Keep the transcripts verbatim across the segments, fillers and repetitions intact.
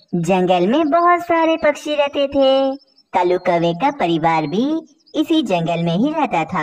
जंगल में बहुत सारे पक्षी रहते थे। कालू कौवे का परिवार भी इसी जंगल में ही रहता था।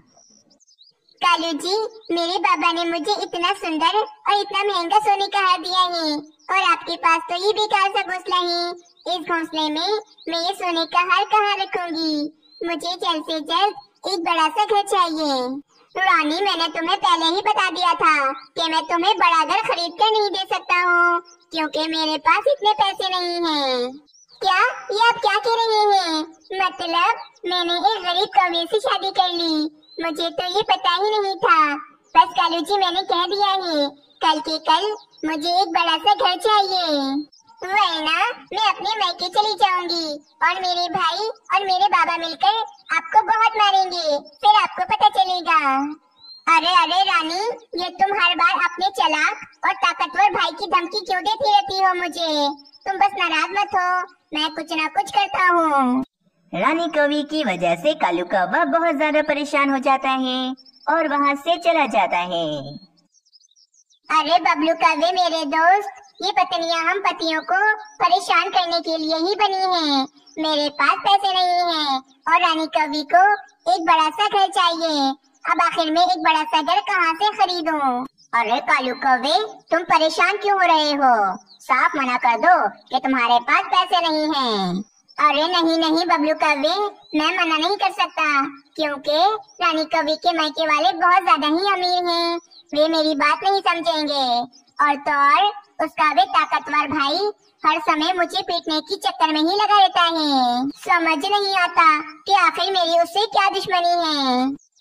कालू जी, मेरे बाबा ने मुझे इतना सुंदर और इतना महंगा सोने का हार दिया है और आपके पास तो ये बेकार सा घोंसला है। इस घोंसले में मैं ये सोने का हार कहाँ रखूंगी? मुझे जल्द से जल्द एक बड़ा सा घर चाहिए। रानी, मैंने तुम्हें पहले ही बता दिया था कि मैं तुम्हें बड़ा घर खरीद कर नहीं दे सकता हूँ, क्योंकि मेरे पास इतने पैसे नहीं हैं। क्या ये आप क्या कह रहे हैं? मतलब मैंने एक गरीब कौवे से शादी कर ली? मुझे तो ये पता ही नहीं था। बस कालू जी, मैंने कह दिया है, कल के कल मुझे एक बड़ा सा घर चाहिए, वरना मैं अपने मायके चली जाऊंगी और मेरे भाई और मेरे बाबा मिलकर आपको बहुत मारेंगे, फिर आपको पता चलेगा। अरे अरे रानी, ये तुम हर बार अपने चालाक और ताकतवर भाई की धमकी क्यों देती रहती हो मुझे? तुम बस नाराज मत हो, मैं कुछ ना कुछ करता हूँ। रानी कौवी की वजह से कालू कौवा बहुत ज्यादा परेशान हो जाता है और वहाँ से चला जाता है। अरे बबलू कौवे मेरे दोस्त, ये पत्नियां हम पतियों को परेशान करने के लिए ही बनी हैं। मेरे पास पैसे नहीं हैं और रानी कौवी को एक बड़ा सा घर चाहिए। अब आखिर में एक बड़ा सा घर कहाँ से खरीदूं? अरे कालू कौवे, तुम परेशान क्यों हो रहे हो? साफ मना कर दो कि तुम्हारे पास पैसे नहीं हैं। अरे नहीं नहीं बबलू कौवे, मैं मना नहीं कर सकता, क्योंकि रानी कौवी के मायके वाले बहुत ज्यादा ही अमीर हैं। वे मेरी बात नहीं समझेंगे और तो और उसका वे ताकतवर भाई हर समय मुझे पीटने की चक्कर में ही लगा रहता है। समझ नहीं आता कि आखिर मेरी उससे क्या दुश्मनी है।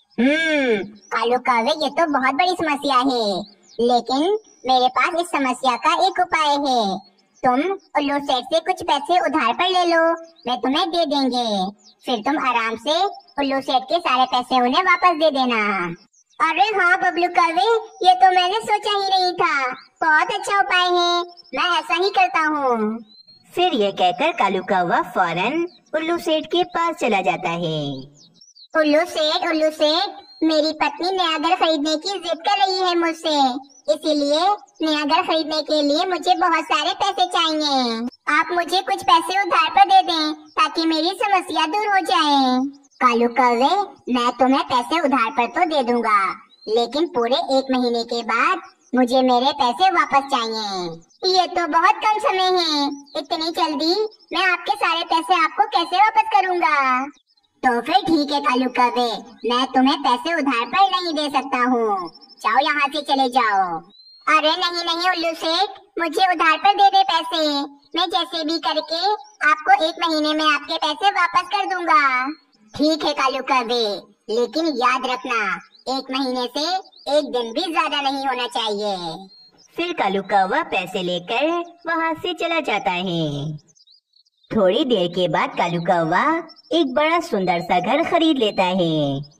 हम्म कालू कौवे, ये तो बहुत बड़ी समस्या है, लेकिन मेरे पास इस समस्या का एक उपाय है। तुम उल्लू सेठ से कुछ पैसे उधार पर ले लो, वे तुम्हें दे देंगे। फिर तुम आराम से उल्लू सेठ के सारे पैसे उन्हें वापस दे देना। अरे हाँ बबलू कौवे, ये तो मैंने सोचा ही नहीं था। बहुत अच्छा उपाय है, मैं ऐसा ही करता हूँ। फिर ये कहकर कालू कौवा फौरन उल्लू सेठ के पास चला जाता है। उल्लू सेठ, उल्लू सेठ, मेरी पत्नी नया घर खरीदने की जिद कर रही है मुझसे, इसीलिए नया घर खरीदने के लिए मुझे बहुत सारे पैसे चाहिए। आप मुझे कुछ पैसे उधार पर दे दें ताकि मेरी समस्या दूर हो जाए। कालू कौवे, मैं तुम्हें पैसे उधार पर तो दे दूंगा, लेकिन पूरे एक महीने के बाद मुझे मेरे पैसे वापस चाहिए। ये तो बहुत कम समय है, इतनी जल्दी मैं आपके सारे पैसे आपको कैसे वापस करूंगा? तो फिर ठीक है कालू कौवे, मैं तुम्हें पैसे उधार पर नहीं दे सकता हूँ, जाओ यहाँ से चले जाओ। अरे नहीं नहीं उल्लू सेठ, मुझे उधार पर दे दे पैसे, मैं जैसे भी करके आपको एक महीने में आपके पैसे वापस कर दूंगा। ठीक है कालू कौवे, लेकिन याद रखना, एक महीने से एक दिन भी ज्यादा नहीं होना चाहिए। फिर कालू कौवा पैसे लेकर वहाँ से चला जाता है। थोड़ी देर के बाद कालू कौवा एक बड़ा सुंदर सा घर खरीद लेता है।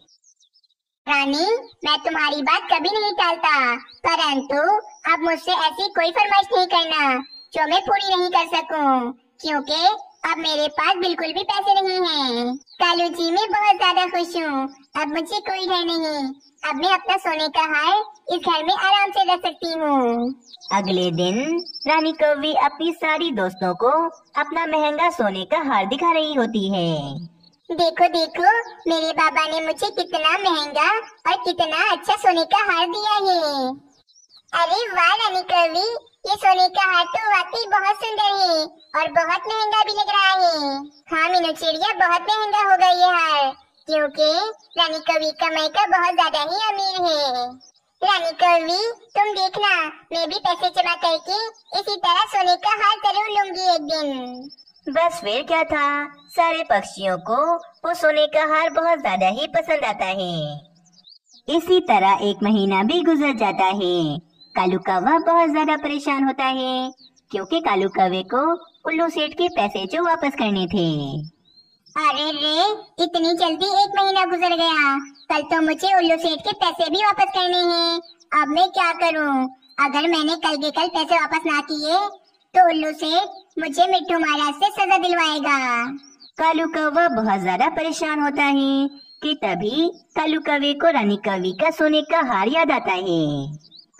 रानी, मैं तुम्हारी बात कभी नहीं टालता, परंतु अब मुझसे ऐसी कोई फरमाइश नहीं करना जो मैं पूरी नहीं कर सकूं, क्योंकि अब मेरे पास बिल्कुल भी पैसे नहीं हैं। कालू जी, मैं बहुत ज्यादा खुश हूँ, अब मुझे कोई डर नहीं, अब मैं अपना सोने का हार इस घर में आराम से रख सकती हूँ। अगले दिन रानी कौवी अपनी सारी दोस्तों को अपना महंगा सोने का हार दिखा रही होती है। देखो देखो, मेरे बाबा ने मुझे कितना महंगा और कितना अच्छा सोने का हार दिया है। अरे वाह रानी कौवी, ये सोने का हार तो वाकई बहुत सुंदर है और बहुत महंगा भी लग रहा है। हाँ मीनू चिड़िया, बहुत महंगा होगा ये हार, क्योंकि रानी कौवी का मायका बहुत ज्यादा ही अमीर है। रानी कौवी, तुम देखना, मैं भी पैसे जमा करके इसी तरह सोने का हार जरूर लूंगी एक दिन। बस फिर क्या था, सारे पक्षियों को वो सोने का हार बहुत ज्यादा ही पसंद आता है। इसी तरह एक महीना भी गुजर जाता है। कालू कौवा बहुत ज्यादा परेशान होता है, क्योंकि कालू कौवे को उल्लू सेठ के पैसे जो वापस करने थे। अरे रे, इतनी जल्दी एक महीना गुजर गया, कल तो मुझे उल्लू सेठ के पैसे भी वापस करने हैं। अब मैं क्या करूं? अगर मैंने कल के कल पैसे वापस ना किए तो उल्लू सेठ मुझे मिट्टू महाराज से सजा दिलवाएगा। कालू कौवा बहुत ज्यादा परेशान होता है कि तभी कालू कौवे को रानी कौवी का सोने का हार याद आता है।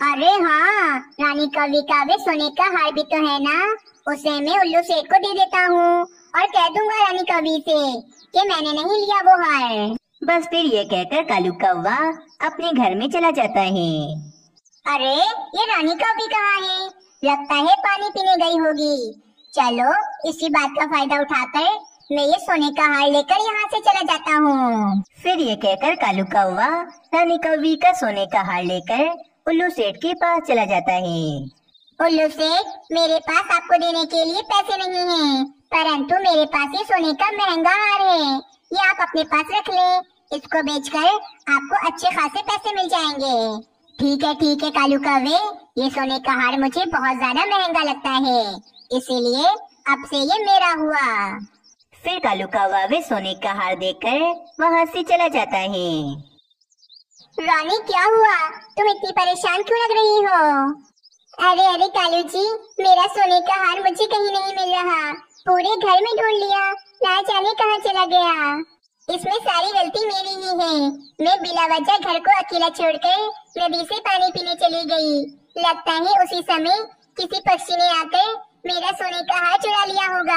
अरे हाँ, रानी कौवी का वे सोने का हार भी तो है ना, उसे मैं उल्लू सेठ को दे देता हूँ और कह दूंगा रानी कौवी से कि मैंने नहीं लिया वो हार। बस फिर ये कहकर कालू कौवा अपने घर में चला जाता है। अरे ये रानी कौवी कहाँ है? लगता है पानी पीने गई होगी। चलो इसी बात का फायदा उठाकर मैं ये सोने का हार लेकर यहाँ से चला जाता हूँ। फिर ये कहकर कालू कौवा रानी कौवी का सोने का हार लेकर उल्लू सेठ के पास चला जाता है। उल्लू सेठ, मेरे पास आपको देने के लिए पैसे नहीं हैं, परंतु मेरे पास ये सोने का महंगा हार है, ये आप अपने पास रख लें। इसको बेचकर आपको अच्छे खासे पैसे मिल जाएंगे। ठीक है ठीक है कालू कौवे, ये सोने का हार मुझे बहुत ज्यादा महंगा लगता है, इसीलिए अब से ये मेरा हुआ। फिर कालू कौवा वे सोने का हार देकर वहाँ से चला जाता है। रानी क्या हुआ? तुम इतनी परेशान क्यों लग रही हो? अरे अरे कालू जी, मेरा सोने का हार मुझे कहीं नहीं मिल रहा, पूरे घर में ढूंढ लिया, ना जाने कहाँ चला गया। इसमें सारी गलती मेरी ही है, मैं बिला वजह घर को अकेला छोड़कर नदी से पानी पीने चली गई। लगता है उसी समय किसी पक्षी ने आकर मेरा सोने का हार चुरा लिया होगा।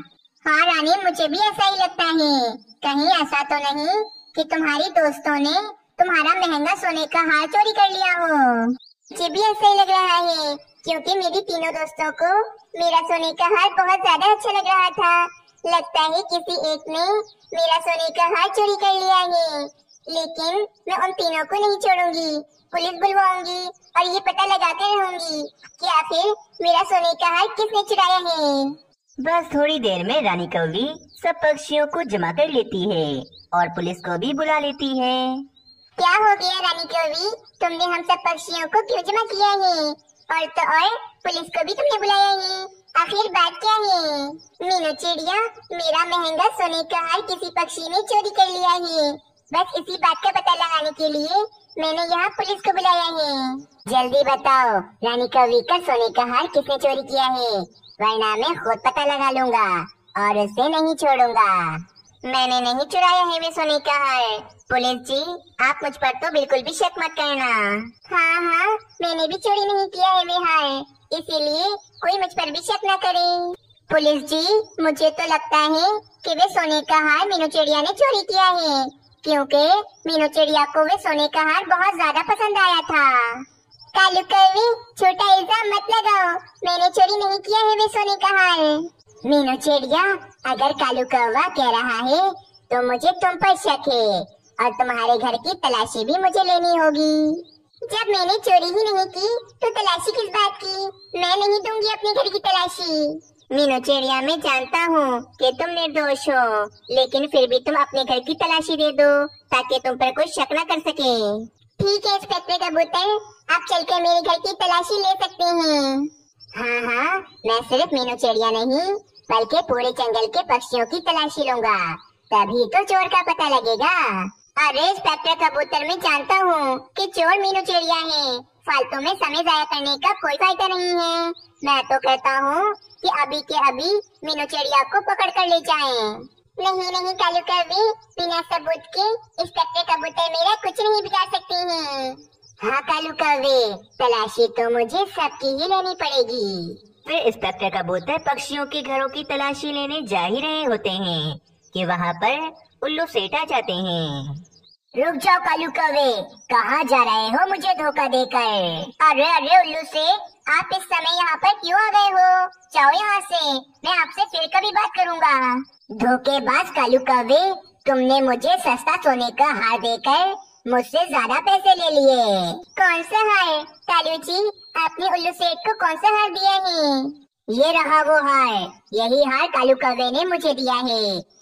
हाँ रानी, मुझे भी ऐसा ही लगता है, कहीं ऐसा तो नहीं कि तुम्हारी दोस्तों ने तुम्हारा महंगा सोने का हार चोरी कर लिया हो। मुझे भी ऐसा ही लग रहा है, क्योंकि मेरी तीनों दोस्तों को मेरा सोने का हार बहुत ज्यादा अच्छा लग रहा था। लगता है किसी एक ने मेरा सोने का हार चोरी कर लिया है, लेकिन मैं उन तीनों को नहीं छोड़ूंगी, पुलिस बुलवाऊंगी और ये पता लगाते रहूंगी कि आखिर मेरा सोने का हार किसने चुराया है। बस थोड़ी देर में रानी कौवी सब पक्षियों को जमा कर लेती है और पुलिस को भी बुला लेती है। क्या हो गया रानी कौवी, तुमने हम सब पक्षियों को क्यों जमा किया है? और तो और पुलिस को भी तुमने बुलाया है, आखिर बात क्या है? मीनू चिड़िया, मेरा महंगा सोने का हार किसी पक्षी ने चोरी कर लिया है, बस इसी बात का पता लगाने के लिए मैंने यहाँ पुलिस को बुलाया है। जल्दी बताओ रानी कौवी का सोने का हार किसने चोरी किया है, वरना मैं खुद पता लगा लूंगा और उसे नहीं छोड़ूंगा। मैंने नहीं चुराया है वे सोने का हार। पुलिस जी, आप मुझ पर तो बिल्कुल भी शक मत करना। हाँ हाँ, मैंने भी चोरी नहीं किया है वे हार, इसीलिए कोई मुझ पर भी शक न करे। पुलिस जी, मुझे तो लगता है कि वे सोने का हार मीनू चिड़िया ने चोरी किया है, क्योंकि मीनू चिड़िया को वे सोने का हार बहुत ज्यादा पसंद आया था। कालू कौवी, छोटा इल्जाम मत लगाओ, मैंने चोरी नहीं किया है वे सोने का हार। मीनू चिड़िया, अगर कालू कौवा कह रहा है तो मुझे तुम पर शक है और तुम्हारे घर की तलाशी भी मुझे लेनी होगी। जब मैंने चोरी ही नहीं की तो तलाशी किस बात की? मैं नहीं दूंगी अपने घर की तलाशी। मीनू चिड़िया, मैं जानता हूँ कि तुम निर्दोष हो, लेकिन फिर भी तुम अपने घर की तलाशी दे दो ताकि तुम पर कोई शक न कर सके। ठीक है इंस्पेक्टर कबूतर, आप चलकर मेरे घर की तलाशी ले सकते हैं। हाँ हाँ, मैं सिर्फ मीनू चिड़िया नहीं बल्कि पूरे जंगल के पक्षियों की तलाशी लूंगा, तभी तो चोर का पता लगेगा। अरे इंस्पेक्टर कबूतर, मैं जानता हूँ कि चोर मीनू चिड़िया है, फालतू में समय जाया करने का कोई फायदा नहीं है। मैं तो कहता हूँ कि अभी के अभी मीनू चिड़िया को पकड़ कर ले जाएं। नहीं नहीं कालू कौवी, बिना सबूत के इंस्पेक्टर कबूतर मेरा कुछ नहीं बिगाड़ सकते हैं। हाँ कालू कौवी, तलाशी तो मुझे सबकी ही लेनी पड़ेगी। फिर इंस्पेक्टर कबूतर पक्षियों के घरों की तलाशी लेने जा ही रहे होते हैं कि वहाँ पर उल्लू सेठ आ जाते हैं। रुक जाओ कालू कौवे, कहाँ जा रहे हो मुझे धोखा देकर? अरे अरे उल्लू सेठ, आप इस समय यहाँ पर क्यों आ गए हो? जाओ यहाँ से, मैं आपसे फिर कभी बात करूँगा। धोखेबाज कालू कौवे, तुमने मुझे सस्ता सोने का हार देकर मुझसे ज्यादा पैसे ले लिए। कौन सा हार? कालू जी, आपने उल्लू सेठ को कौन सा हार दिया है? ये रहा वो हार, यही हार कालू कौवे ने मुझे दिया है,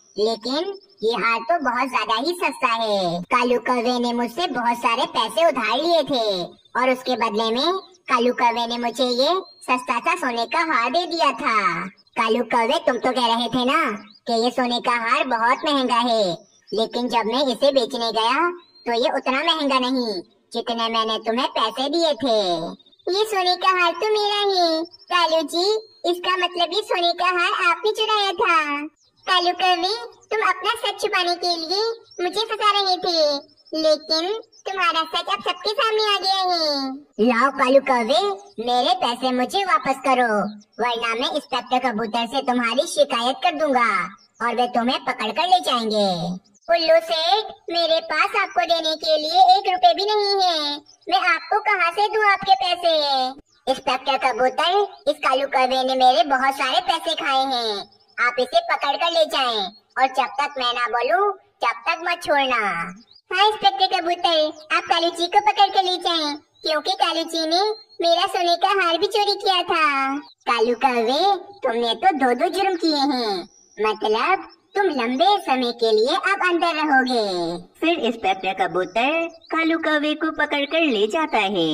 लेकिन ये हार तो बहुत ज्यादा ही सस्ता है। कालू कौवे ने मुझसे बहुत सारे पैसे उधार लिए थे और उसके बदले में कालू कौवे ने मुझे ये सस्ता सा सोने का हार दे दिया था। कालू कौवे, तुम तो कह रहे थे ना कि ये सोने का हार बहुत महंगा है, लेकिन जब मैं इसे बेचने गया तो ये उतना महंगा नहीं जितने मैंने तुम्हें पैसे दिए थे। ये सोने का हार तो मेरा है कालू जी, इसका मतलब ये सोने का हार आपने चुराया था। कालू कौवे, तुम अपना सच छुपाने के लिए मुझे फंसा रहे थे, लेकिन तुम्हारा सच अब सबके सामने आ गया है। लाओ कालू कौवे, मेरे पैसे मुझे वापस करो, वरना मैं इंस्पेक्टर कबूतर से तुम्हारी शिकायत कर दूंगा और वे तुम्हें पकड़ कर ले जाएंगे। उल्लू सेठ, मेरे पास आपको देने के लिए एक रुपए भी नहीं है, मैं आपको कहाँ से दूं आपके पैसे? इंस्पेक्टर कबूतर, इस कालू कौवे ने मेरे बहुत सारे पैसे खाए हैं, आप इसे पकड़ कर ले जाएं और जब तक मैं ना बोलूं तब तक मत छोड़ना। हाँ इंस्पेक्टर कबूतर, आप कालू जी को पकड़ कर ले जाएं, क्योंकि कालू जी ने मेरा सोने का हार भी चोरी किया था। कालू कौवे, तुमने तो दो दो जुर्म किए हैं, मतलब तुम लंबे समय के लिए अब अंदर रहोगे। फिर इंस्पेक्टर कबूतर कालू कौवे को पकड़कर ले जाता है।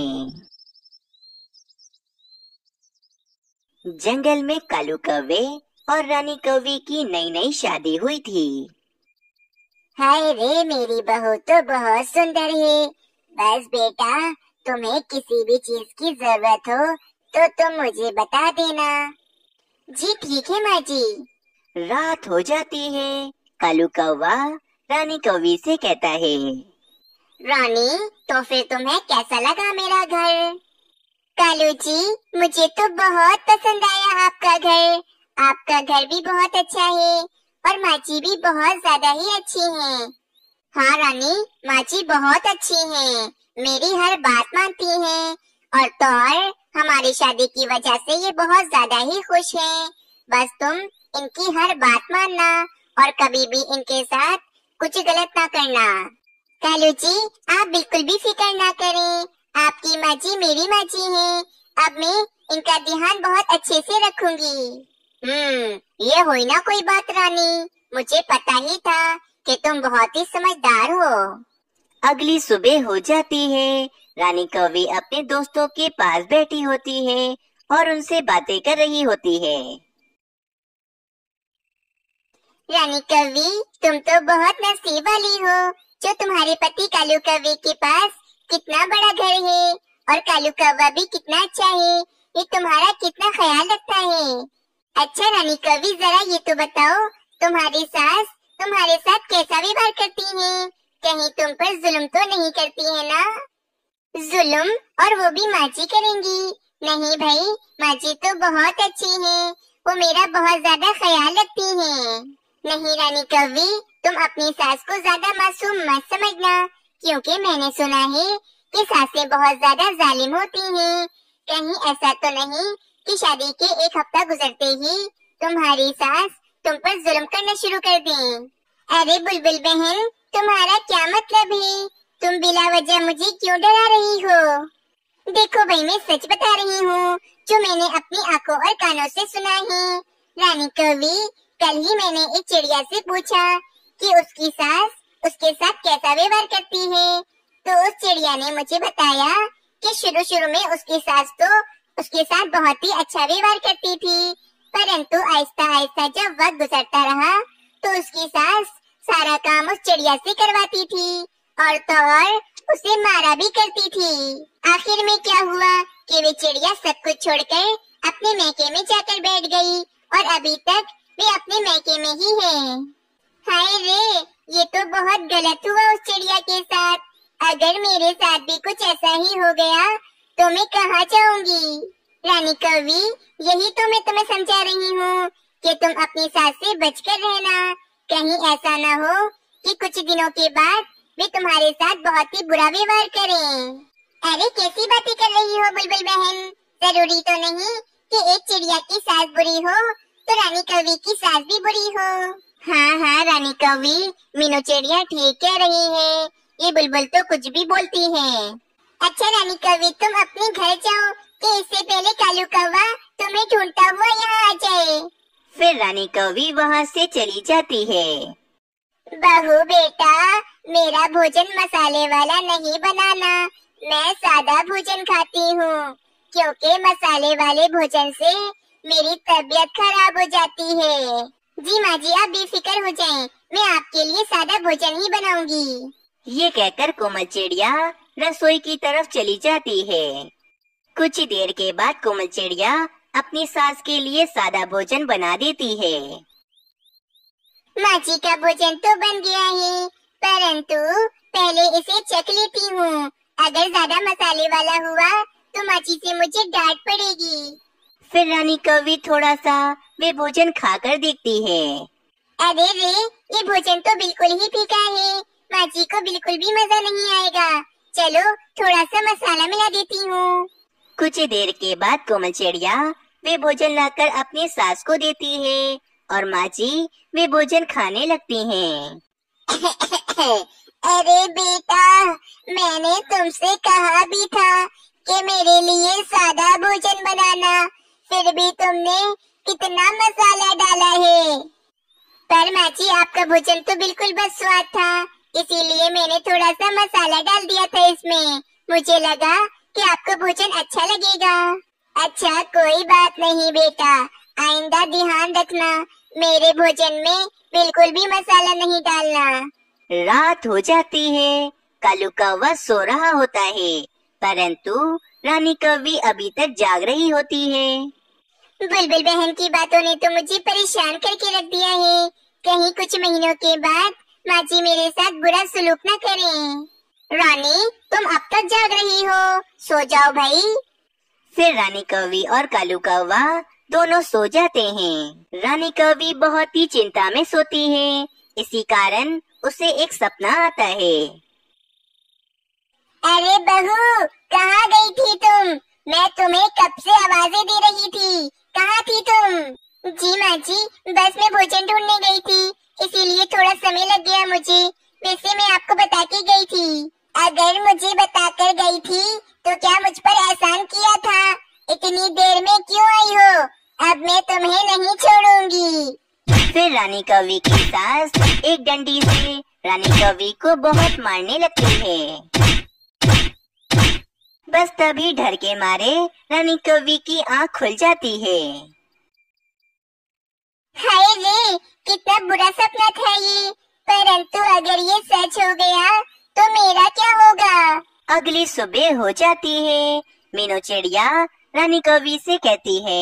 जंगल में कालू कौवे और रानी कौवे की नई नई शादी हुई थी। हाय रे, मेरी बहू तो बहुत सुंदर है। बस बेटा, तुम्हें किसी भी चीज की जरूरत हो तो तुम मुझे बता देना। जी ठीक है माँ जी। रात हो जाती है। कालू कौवा रानी कौवी से कहता है, रानी, तो फिर तुम्हें कैसा लगा मेरा घर? कालू जी, मुझे तो बहुत पसंद आया आपका घर। आपका घर भी बहुत अच्छा है और माँ जी भी बहुत ज्यादा ही अच्छी हैं। हाँ रानी, माँ जी बहुत अच्छी हैं, मेरी हर बात मानती हैं और तो और हमारी शादी की वजह से ये बहुत ज्यादा ही खुश हैं। बस तुम इनकी हर बात मानना और कभी भी इनके साथ कुछ गलत ना करना। कालू जी, आप बिल्कुल भी फिक्र ना करें, आपकी माँ जी मेरी माँ जी है। अब मैं इनका ध्यान बहुत अच्छे से रखूंगी। हम्म, ये हुई ना कोई बात रानी, मुझे पता ही था कि तुम बहुत ही समझदार हो। अगली सुबह हो जाती है। रानी कौवी अपने दोस्तों के पास बैठी होती है और उनसे बातें कर रही होती है। रानी कौवी, तुम तो बहुत नसीब वाली हो जो तुम्हारे पति कालू कौवे के पास कितना बड़ा घर है और कालू कौवा भी कितना अच्छा है, ये तुम्हारा कितना ख्याल रखता है। अच्छा रानी कौवी, जरा ये तो बताओ, तुम्हारी सास तुम्हारे साथ कैसा व्यवहार करती है? कहीं तुम पर जुल्म तो नहीं करती है ना? जुल्म? और वो भी माँ जी करेंगी? नहीं भाई, माँ जी तो बहुत अच्छी है, वो मेरा बहुत ज्यादा ख्याल रखती है। नहीं रानी कौवी, तुम अपनी सास को ज्यादा मासूम मत समझना, क्योंकि मैंने सुना है कि सासें बहुत ज्यादा जालिम होती हैं। कहीं ऐसा तो नहीं कि शादी के एक हफ्ता गुजरते ही तुम्हारी सास तुम पर जुल्म करना शुरू कर दें? अरे बुलबुल बहन, तुम्हारा क्या मतलब है? तुम बिला वजह मुझे क्यों डरा रही हो? देखो भाई, मैं सच बता रही हूँ जो मैंने अपनी आंखों और कानों से सुना है। रानी कौवी, कल ही मैंने एक चिड़िया से पूछा कि उसकी सास उसके साथ कैसा व्यवहार करती है, तो उस चिड़िया ने मुझे बताया कि शुरू शुरू में उसकी सास तो उसके साथ बहुत ही अच्छा व्यवहार करती थी, परंतु आहिस्ता आहिस्ता जब वक्त गुजरता रहा तो उसकी सास सारा काम उस चिड़िया से करवाती थी और तो और उसे मारा भी करती थी। आखिर में क्या हुआ कि वे चिड़िया सब कुछ छोड़कर अपने मैके में जाकर बैठ गई और अभी तक वे अपने मैके में ही है। हाय रे, ये तो बहुत गलत हुआ उस चिड़िया के साथ। अगर मेरे साथ भी कुछ ऐसा ही हो गया तो मैं कहाँ जाऊंगी? रानी कौवी, यही तो मैं तुम्हें समझा रही हूँ कि तुम अपनी सास से बचकर रहना, कहीं ऐसा न हो कि कुछ दिनों के बाद वे तुम्हारे साथ बहुत ही बुरा व्यवहार करें। अरे कैसी बातें कर रही हो बुलबुल बहन? जरूरी तो नहीं कि एक चिड़िया की सास बुरी हो तो रानी कौवी की सास भी बुरी हो। हाँ हाँ रानी कौवी, मीनू चिड़िया ठीक कह रही है, ये बुलबुल तो कुछ भी बोलती है। अच्छा रानी कौवी, तुम अपने घर जाओ कि इससे पहले कालू कौवा तुम्हें ढूंढता हुआ यहाँ आ जाए। फिर रानी कौवी वहाँ से चली जाती है। बहू बेटा, मेरा भोजन मसाले वाला नहीं बनाना, मैं सादा भोजन खाती हूँ, क्योंकि मसाले वाले भोजन से मेरी तबीयत खराब हो जाती है। जी माँ जी, आप बेफिक्र हो जाएं, मैं आपके लिए सादा भोजन ही बनाऊंगी। ये कहकर कोमल चिड़िया रसोई की तरफ चली जाती है। कुछ ही देर के बाद कोमल चिड़िया अपनी सास के लिए सादा भोजन बना देती है। माँ जी का भोजन तो बन गया है, परंतु पहले इसे चख लेती हूँ। अगर ज्यादा मसाले वाला हुआ तो माची से मुझे डांट पड़ेगी। फिर रानी कौवी थोड़ा सा वे भोजन खाकर देखती है। अरे रे, ये भोजन तो बिल्कुल ही फीका है। माची को बिल्कुल भी मजा नहीं आएगा। चलो थोड़ा सा मसाला मिला देती हूँ। कुछ देर के बाद कोमल चिड़िया वे भोजन लाकर अपनी सास को देती है और माची वे भोजन खाने लगती हैं। अरे बेटा, मैंने तुमसे कहा भी था कि मेरे लिए सादा भोजन बनाना, फिर भी तुमने कितना मसाला डाला है। पर माची, आपका भोजन तो बिल्कुल बदस्वाद था, इसीलिए मैंने थोड़ा सा मसाला डाल दिया था इसमें। मुझे लगा कि आपको भोजन अच्छा लगेगा। अच्छा, कोई बात नहीं बेटा, आइंदा ध्यान रखना, मेरे भोजन में बिल्कुल भी मसाला नहीं डालना। रात हो जाती है। कालू कौवा सो रहा होता है, परंतु रानी कौवी अभी तक जाग रही होती है। बुलबुल बहन की बातों ने तो मुझे परेशान करके रख दिया है। कहीं कुछ महीनों के बाद माची मेरे साथ बुरा सलूक न करें। रानी, तुम अब तक जाग रही हो, सो जाओ भाई। फिर रानी कौवी और कालू कौवा दोनों सो जाते हैं। रानी कौवी बहुत ही चिंता में सोती है, इसी कारण उसे एक सपना आता है। अरे बहू, कहाँ गई थी तुम? मैं तुम्हें कब से आवाजें दे रही थी, कहाँ थी तुम? जी माँ जी, बस मैं भोजन ढूंढने गई थी, इसीलिए थोड़ा समय लग गया मुझे। वैसे मैं आपको बता के गई थी। अगर मुझे बताकर गई थी तो क्या मुझ पर एहसान किया था? इतनी देर में क्यों आई हो? अब मैं तुम्हें नहीं छोड़ूंगी। फिर रानी कौवी की सास एक डंडी से रानी कौवी को बहुत मारने लगती है। बस तभी डर के मारे रानी कौवी की आँख खुल जाती है। हाय रे, कितना बुरा सपना था ये। परंतु अगर ये सच हो गया तो मेरा क्या होगा? अगली सुबह हो जाती है। मीनू चिड़िया रानी कौवी से कहती है,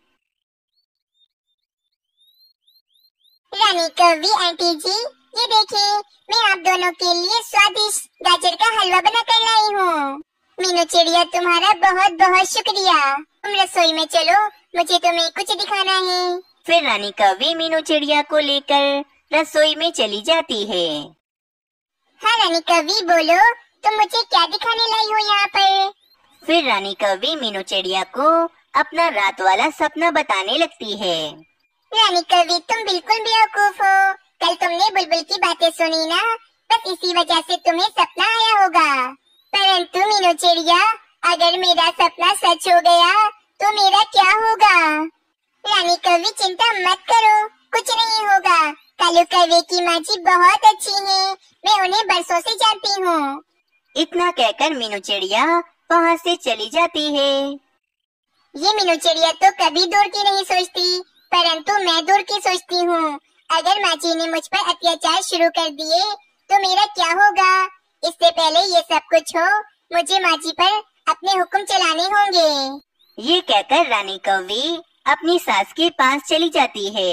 रानी कौवी आंटी जी, ये देखिए, मैं आप दोनों के लिए स्वादिष्ट गाजर का हलवा बना कर लाई हूँ। मीनू चिड़िया, तुम्हारा बहुत बहुत शुक्रिया। तुम रसोई में चलो, मुझे तुम्हें कुछ दिखाना है। फिर रानी कौवी मीनू चिड़िया को लेकर रसोई में चली जाती है। हाँ रानी कौवी, बोलो, तुम मुझे क्या दिखाने लाई हो यहाँ पर? फिर रानी कौवी मीनू चिड़िया को अपना रात वाला सपना बताने लगती है। रानी कौवी, तुम बिल्कुल बेवकूफ हो। कल तुमने बुलबुल की बातें सुनी ना, बस इसी वजह से तुम्हें सपना आया होगा। परंतु मीनू चिड़िया, अगर मेरा सपना सच हो गया तो मेरा क्या होगा? रानी कौवी, चिंता मत करो, कुछ नहीं होगा। कालू कौवे की माँ जी बहुत अच्छी है, मैं उन्हें बरसों से जानती हूँ। इतना कहकर मीनू चिड़िया वहाँ से चली जाती है। ये मीनू चिड़िया तो कभी दूर की नहीं सोचती, परंतु मैं दूर की सोचती हूँ। अगर माची ने मुझ पर अत्याचार शुरू कर दिए तो मेरा क्या होगा? इससे पहले ये सब कुछ हो, मुझे माची पर अपने हुक्म चलाने होंगे। ये कहकर रानी कौवी अपनी सास के पास चली जाती है।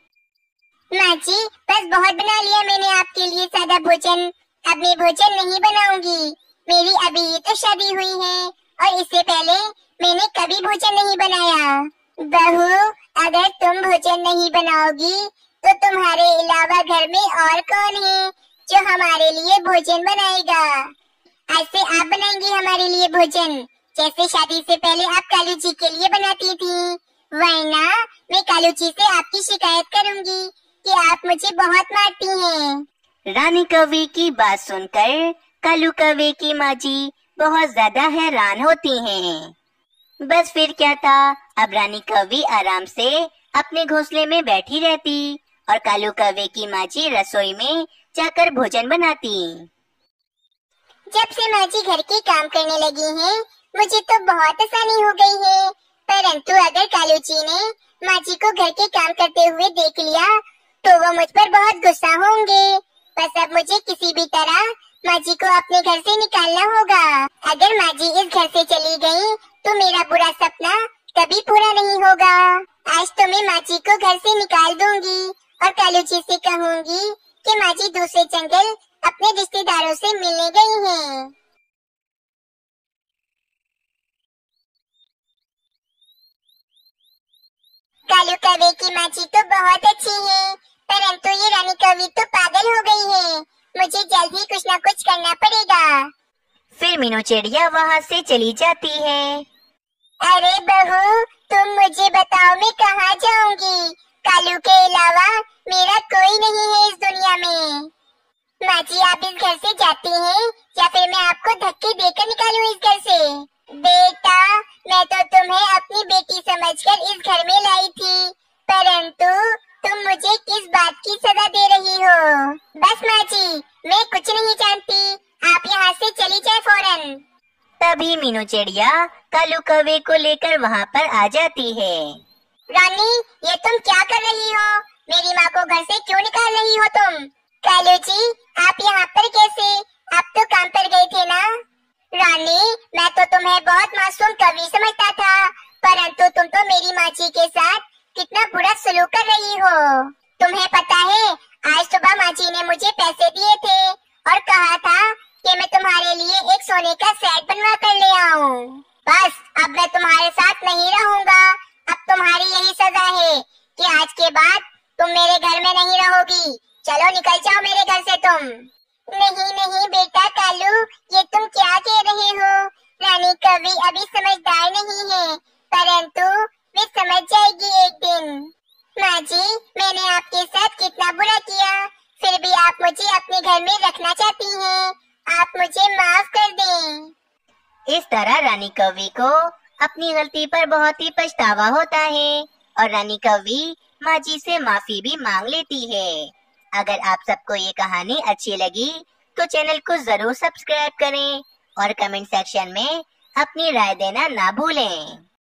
माची, बस बहुत बना लिया मैंने आपके लिए सादा भोजन, अब मैं भोजन नहीं बनाऊंगी। मेरी अभी तो शादी हुई है और इससे पहले मैंने कभी भोजन नहीं बनाया। बहू, अगर तुम भोजन नहीं बनाओगी तो तुम्हारे अलावा घर में और कौन है जो हमारे लिए भोजन बनाएगा? आज से आप बनाएंगी हमारे लिए भोजन, जैसे शादी से पहले आप कालू जी के लिए बनाती थी। वरना मैं कालू जी से आपकी शिकायत करूंगी कि आप मुझे बहुत मारती हैं। रानी कौवी की बात सुनकर कालू कौवे की माँ जी बहुत ज्यादा हैरान होती हैं। बस फिर क्या था, अब रानी कौवी आराम से अपने घोंसले में बैठी रहती और कालू कौवे की माँ जी रसोई में जाकर भोजन बनाती। जब से माँ जी घर के काम करने लगी हैं, मुझे तो बहुत आसानी हो गई है। परंतु अगर कालू जी ने माँ जी को घर के काम करते हुए देख लिया तो वो मुझ पर बहुत गुस्सा होंगे। बस अब मुझे किसी भी तरह माँ जी को अपने घर से निकालना होगा। अगर माँ जी इस घर से चली गई तो मेरा बुरा सपना कभी पूरा नहीं होगा। आज तो मैं माँ जी को घर से निकाल दूंगी और कालू जी से कहूँगी कि माँ जी दूसरे जंगल अपने रिश्तेदारों से मिलने गई हैं। कालू कौवे की माची तो बहुत अच्छी है, परंतु ये रानी कौवी तो पागल हो गई है। मुझे जल्द ही कुछ न कुछ करना पड़ेगा। फिर मीनू चिड़िया वहाँ से चली जाती है। अरे बहू, तुम मुझे बताओ मैं कहाँ जाऊंगी? कालू के अलावा मेरा कोई नहीं है इस दुनिया में। माँ जी, आप इस घर से जाती हैं या फिर मैं आपको धक्के देकर निकालूं इस घर से? बेटा, मैं तो तुम्हें अपनी बेटी समझकर इस घर में लाई थी, परंतु तुम मुझे किस बात की सजा दे रही हो? बस माँ जी, मैं कुछ नहीं जानती, आप यहाँ से चली जाए फौरन। तभी मीनू चिड़िया कालू कौवे को लेकर वहाँ पर आ जाती है। रानी, ये तुम क्या कर रही हो? मेरी माँ को घर से क्यों निकाल रही हो तुम? कालू जी, आप यहाँ पर कैसे? आप तो काम पर गए थे ना? रानी, मैं तो तुम्हें बहुत मासूम कवि समझता था, परंतु तुम तो मेरी माँ जी के साथ कितना बुरा सलूक कर रही हो। तुम्हें पता है, आज सुबह माँ जी ने मुझे पैसे दिए थे और कहा था कि मैं तुम्हारे लिए एक सोने का सेट बनवा कर ले आऊं। बस अब मैं तुम्हारे साथ नहीं रहूंगा। अब तुम्हारी यही सजा है कि आज के बाद तुम मेरे घर में नहीं रहोगी। चलो निकल जाओ मेरे घर से तुम। नहीं नहीं बेटा कालू, ये तुम क्या कह रहे हो? रानी कौवी अभी समझदार नहीं है, परंतु वे समझ जाएगी एक दिन। माँ जी, मैंने आपके साथ कितना बुरा किया, फिर भी आप मुझे अपने घर में रखना चाहती हैं। आप मुझे माफ कर दें। इस तरह रानी कौवी को अपनी गलती पर बहुत ही पछतावा होता है और रानी कौवी माँ जी से माफी भी मांग लेती है। अगर आप सबको ये कहानी अच्छी लगी तो चैनल को जरूर सब्सक्राइब करें और कमेंट सेक्शन में अपनी राय देना ना भूलें।